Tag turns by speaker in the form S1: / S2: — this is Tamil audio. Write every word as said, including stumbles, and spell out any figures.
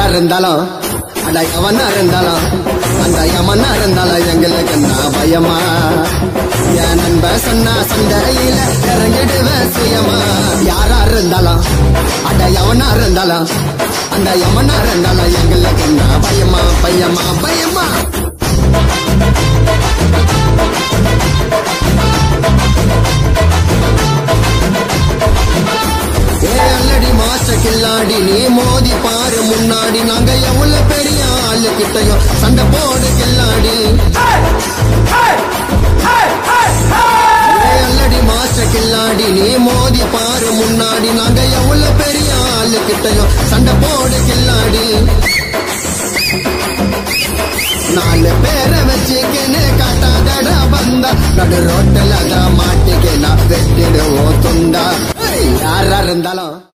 S1: யாரா இருந்தாலும் அட எவனா இருந்தாலும் அந்த யமனா இருந்தாலும் எங்களுக்கு நான் பயமா என் நண்ப சொன்னா சண்டையில இறங்கிடுவேன் சுயமா யாரா இருந்தாலும் அட எவனா இருந்தாலும் அந்த யமனா இருந்தாலும் எங்களுக்கு நான் பயமா பயமா பயமா அல்லடி மாச கில்லாடி நீ மோதி பாரு முன்னாடி நாங்க எவ்வளவு பெரிய ஆளு கிட்டையும் சண்டை போடு கில்லாடி அல்லடி மாச கில்லாடி நீ மோதி பாரு முன்னாடி நாங்க எவ்வளவு பெரிய ஆளு கிட்டையும் சண்டை போடு கில்லாடி நாலு பேரை வச்சுக்கின்னு காட்டாதடா வந்தா நடு ரோட்டில் தான் மாட்டிக்கினா வெட்டிடுவோம் துண்டா யாரா இருந்தாலும்